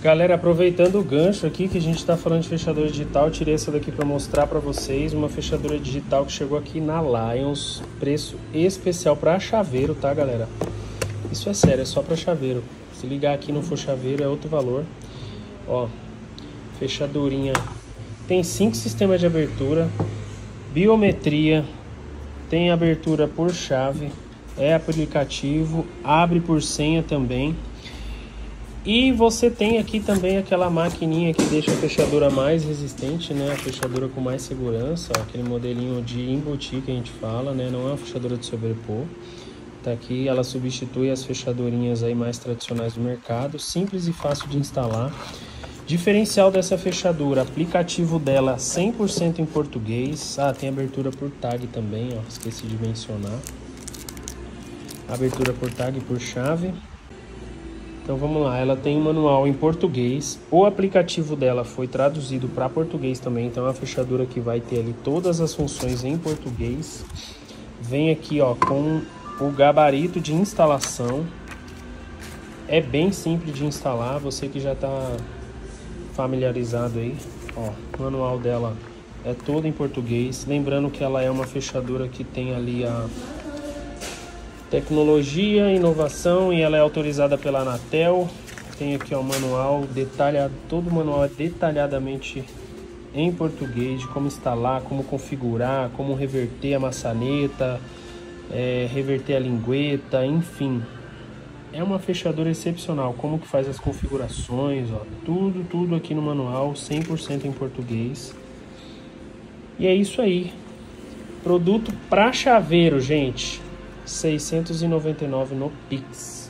Galera, aproveitando o gancho aqui que a gente está falando de fechadura digital, eu tirei essa daqui para mostrar para vocês, uma fechadura digital que chegou aqui na Lions, preço especial para chaveiro, tá, galera? Isso é sério, é só para chaveiro. Se ligar aqui e não for chaveiro é outro valor. Ó, fechadurinha. Tem 5 sistemas de abertura, biometria, tem abertura por chave, é aplicativo, abre por senha também. E você tem aqui também aquela maquininha que deixa a fechadura mais resistente, né? A fechadura com mais segurança, ó, aquele modelinho de embutir que a gente fala, né? Não é uma fechadura de sobrepor. Tá aqui, ela substitui as fechadurinhas aí mais tradicionais do mercado, simples e fácil de instalar. Diferencial dessa fechadura, aplicativo dela 100% em português. Ah, tem abertura por tag também, ó, esqueci de mencionar. Abertura por tag e por chave. Então vamos lá, ela tem um manual em português, o aplicativo dela foi traduzido para português também, então é uma fechadura que vai ter ali todas as funções em português. Vem aqui, ó, com o gabarito de instalação, é bem simples de instalar, você que já está familiarizado aí, ó, o manual dela é todo em português, lembrando que ela é uma fechadura que tem ali a tecnologia, inovação, e ela é autorizada pela Anatel. Tem aqui o manual detalhado, todo o manual é detalhadamente em português, de como instalar, como configurar, como reverter a maçaneta, reverter a lingueta, enfim. É uma fechadura excepcional, como que faz as configurações, ó, tudo aqui no manual, 100% em português. E é isso aí. Produto para chaveiro, gente. 699 no Pix.